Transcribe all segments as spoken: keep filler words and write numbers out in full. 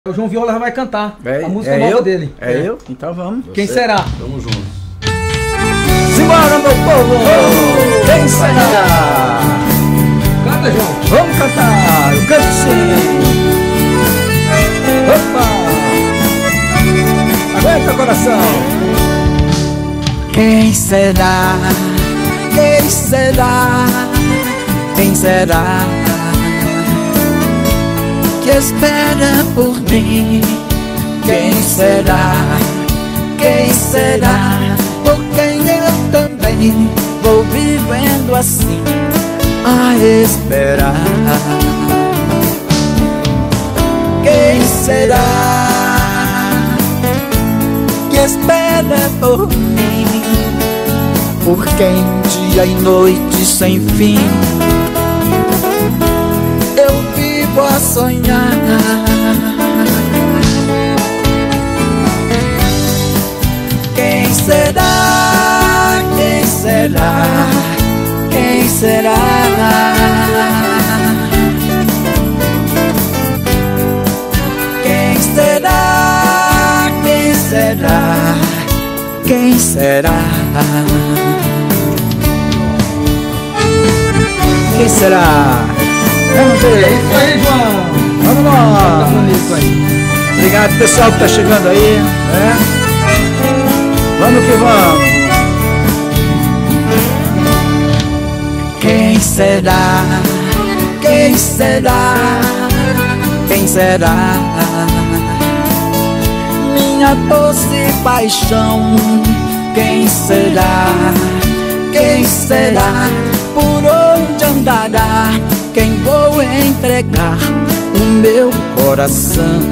O João Viola vai cantar é, a música é nova eu? dele. É, é eu? Então vamos. Quem será? Tamo junto. Simbora, meu povo! Oh, quem será? Canta, João. Vamos cantar! Eu canto sim! Opa! Aguenta, coração! Quem será? Quem será? Quem será? Que espera por mim? Quem será? Quem será? Por quem eu também vou vivendo assim a esperar. Quem será? Que espera por mim? Por quem dia e noite sem fim eu vivo a sonhar. Quem será? Quem será? Quem será? Quem será? Quem será? Quem será? Quem será? Vamos ver. É isso aí, João. Vamos lá. Vamos nisso aí. Obrigado, pessoal que tá chegando aí, né? Vamos que vamos. Quem será? Quem será? Quem será? Minha doce paixão. Quem será? Quem será? Por onde andará? Quem vou entregar o meu coração?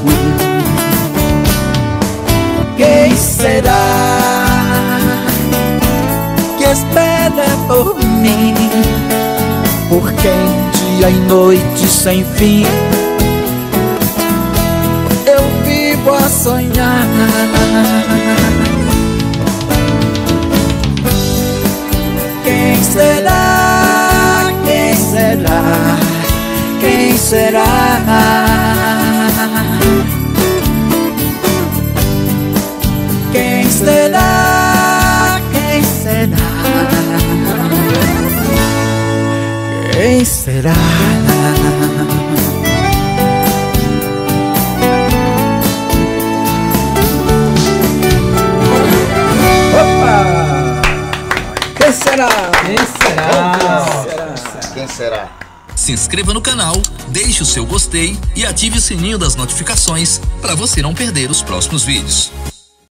Quem será? Que espera por mim? Por quem dia e noite sem fim eu vivo a sonhar. Quem será? Quem será? Quem será? Quem será? Quem será? Quem será? Opa! Quem será? Quem será? Quem será? Se inscreva no canal, deixe o seu gostei e ative o sininho das notificações para você não perder os próximos vídeos.